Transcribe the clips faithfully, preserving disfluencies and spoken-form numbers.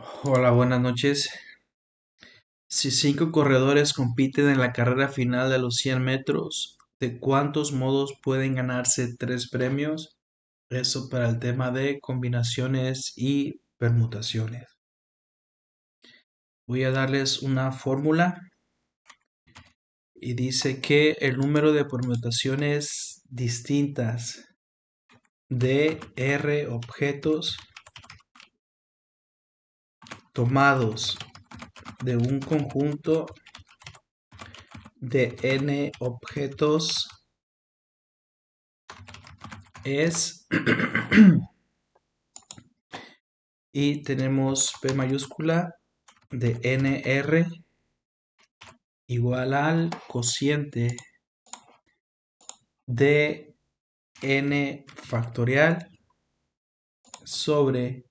Hola, buenas noches. Si cinco corredores compiten en la carrera final de los cien metros, ¿de cuántos modos pueden ganarse tres premios? Eso para el tema de combinaciones y permutaciones. Voy a darles una fórmula y dice que el número de permutaciones distintas de R objetos tomados de un conjunto de N objetos es y tenemos P mayúscula de N R igual al cociente de N factorial sobre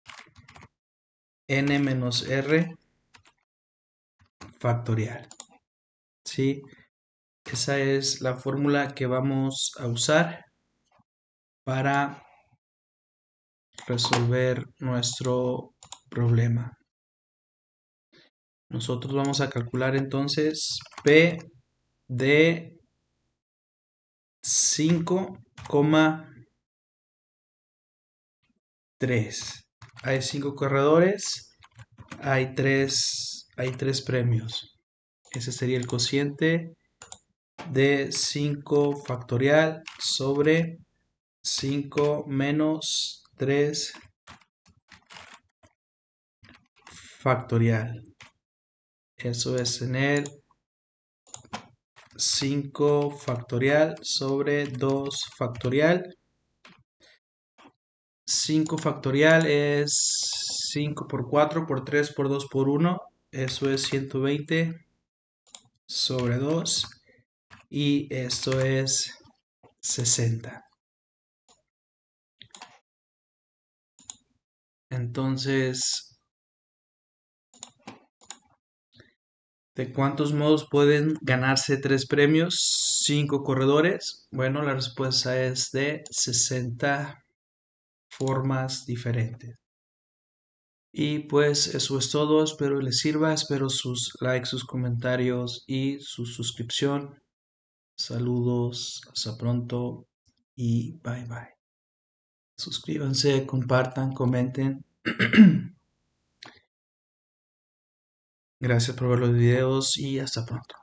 N menos R factorial. ¿Sí? Esa es la fórmula que vamos a usar para resolver nuestro problema. Nosotros vamos a calcular entonces P de cinco coma tres. Hay cinco corredores, hay tres, hay tres premios. Ese sería el cociente de cinco factorial sobre cinco menos tres factorial. Eso es tener cinco factorial sobre dos factorial. cinco factorial es cinco por cuatro por tres por dos por uno. Eso es ciento veinte sobre dos. Y esto es sesenta. Entonces, ¿de cuántos modos pueden ganarse tres premios? Cinco corredores. Bueno, la respuesta es de sesenta formas diferentes. Y pues eso es todo. Espero les sirva. Espero sus likes, sus comentarios y su suscripción. Saludos. Hasta pronto. Y bye bye. Suscríbanse, compartan, comenten. Gracias por ver los videos y hasta pronto.